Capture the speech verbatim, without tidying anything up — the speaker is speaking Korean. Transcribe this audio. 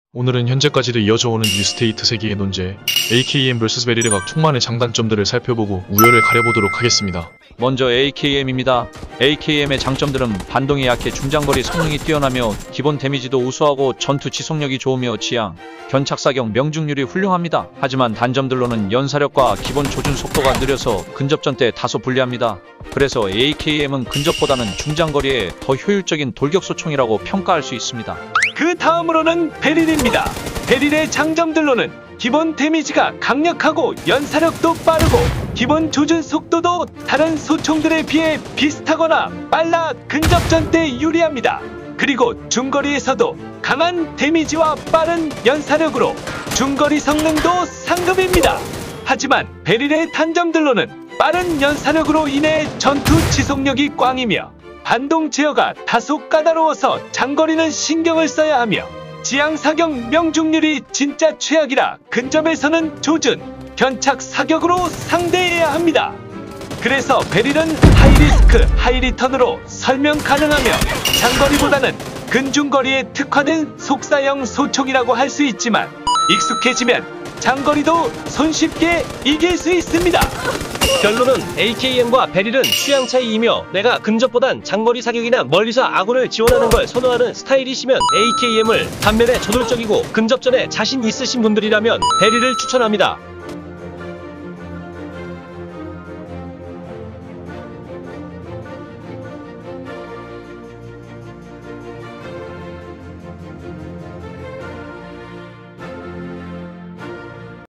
오늘은 현재까지도 이어져오는 뉴스테이트 세계의 논제 에이케이엠 vs 베릴의 각 총만의 장단점들을 살펴보고 우열을 가려보도록 하겠습니다. 먼저 에이케이엠입니다. 에이케이엠의 장점들은 반동이 약해 중장거리 성능이 뛰어나며 기본 데미지도 우수하고 전투 지속력이 좋으며 지향, 견착사격 명중률이 훌륭합니다. 하지만 단점들로는 연사력과 기본 조준 속도가 느려서 근접전 때 다소 불리합니다. 그래서 에이케이엠은 근접보다는 중장거리에 더 효율적인 돌격소총이라고 평가할 수 있습니다. 그 다음으로는 베릴입니다. 베릴의 장점들로는 기본 데미지가 강력하고 연사력도 빠르고 기본 조준 속도도 다른 소총들에 비해 비슷하거나 빨라 근접전 때 유리합니다. 그리고 중거리에서도 강한 데미지와 빠른 연사력으로 중거리 성능도 상급입니다. 하지만 베릴의 단점들로는 빠른 연사력으로 인해 전투 지속력이 꽝이며 반동 제어가 다소 까다로워서 장거리는 신경을 써야 하며 지향 사격 명중률이 진짜 최악이라 근접에서는 조준, 견착 사격으로 상대해야 합니다. 그래서 베릴은 하이리스크, 하이리턴으로 설명 가능하며 장거리보다는 근중거리에 특화된 속사형 소총이라고 할 수 있지만 익숙해지면 장거리도 손쉽게 이길 수 있습니다. 결론은 에이케이엠과 베릴은 취향 차이이며 내가 근접보단 장거리 사격이나 멀리서 아군을 지원하는 걸 선호하는 스타일이시면 에이케이엠을, 반면에 저돌적이고 근접전에 자신 있으신 분들이라면 베릴을 추천합니다.